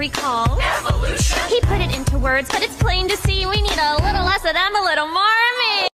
recall. Evolution. He put it into words, but it's plain to see we need a